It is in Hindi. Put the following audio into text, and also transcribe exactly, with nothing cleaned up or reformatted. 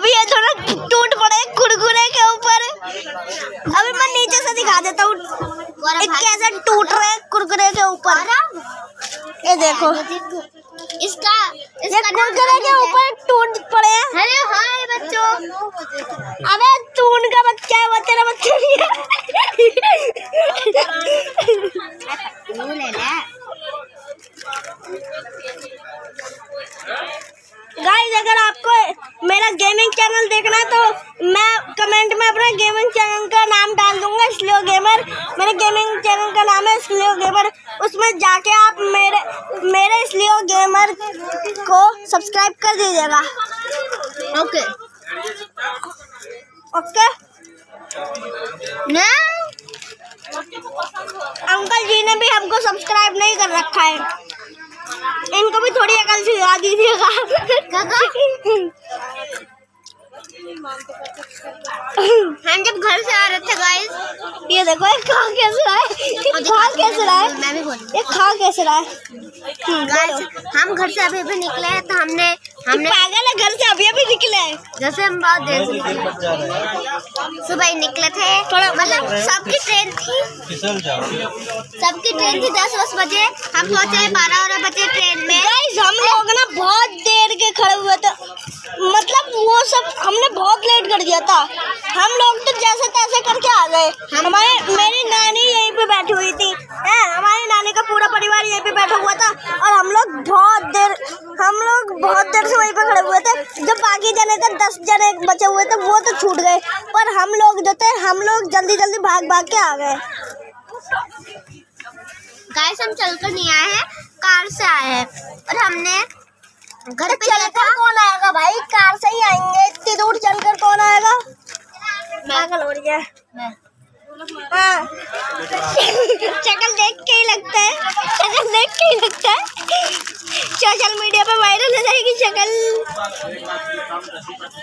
अभी ये थोड़ा टूट पड़े कुरकुरे के ऊपर। अभी मैं नीचे से दिखा देता हूँ कैसे टूट रहे हैं कुरकुरे के ऊपर। ये देखो इसका ये कुरकुरे के ऊपर टूट पड़े हैं। हेलो हाय बच्चों। अबे चून का बच्चा है, तेरा बच्चा नहीं है। गाइस अगर आपको मेरा गेमिंग चैनल देखना है तो मैं कमेंट में अपने गेमिंग चैनल का नाम डाल दूंगा, स्लियो गेमर। मेरे गेमिंग चैनल का नाम है स्लियो गेमर। उसमें जाके आप मेरे मेरे स्लियो गेमर को सब्सक्राइब कर दीजिएगा। ओके ओके ना अंकल जी ने भी हमको सब्सक्राइब नहीं कर रखा है, इनको भी थोड़ी अकल सिखा दीजिएगा। हम जब घर से आ रहे थे गाइस, ये देखो ये खा कैसे रहा है, ये खा कैसे रहा है, मैं भी बोल ये खा कैसे रहा है। गाइस हम घर से अभी अभी निकले हैं तो हमने हमने पागल है, घर से अभी अभी निकले हैं। जैसे हम बहुत देर से सुबह ही निकले थे, थोड़ा मतलब सबकी ट्रेन थी सबकी ट्रेन थी दस दस बजे। हम पहुंचे बारह बारह बजे ट्रेन में। गाइस हम लोग ना बहुत देर के खड़े हुए थे, मतलब वो सब हमने बहुत लेट कर दिया था। हम लोग तो जैसे तैसे करके आ गए। हमारे मेरी नानी यहीं पे बैठी हुई थी, है हमारी नानी का पूरा परिवार यहीं पे बैठा हुआ था और हम लोग बहुत देर हम लोग बहुत देर से वहीं पे खड़े हुए थे। जब बाकी जने थे दस जने बचे हुए थे वो तो छूट गए, पर हम लोग जो थे हम लोग जल्दी जल्दी भाग भाग के आ गए। गाइस हम चलकर नहीं आए हैं, कार से आए हैं और हमने घर पे चलकर कौन आएगा भाई, कार से ही आएंगे। इतनी दूर चलकर कौन आएगा, पागल हो रही है। हाँ शक्ल देख के ही लगता है, शक्ल देख के ही लगता है सोशल मीडिया पे वायरल हो जाएगी शक्ल।